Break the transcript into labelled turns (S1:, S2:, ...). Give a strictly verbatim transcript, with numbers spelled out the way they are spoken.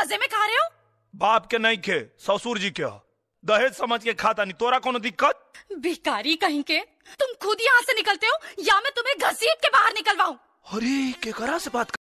S1: मजे में खा रहे हो?
S2: बाप के नहीं खे, ससुर जी के हो। दहेज समझ के खाता नहीं, तोरा कोनो दिक्कत?
S1: भिखारी कहीं के, तुम खुद यहाँ से निकलते हो या मैं तुम्हें घसीट के बाहर निकलवाऊं?
S2: अरे केकरा से बात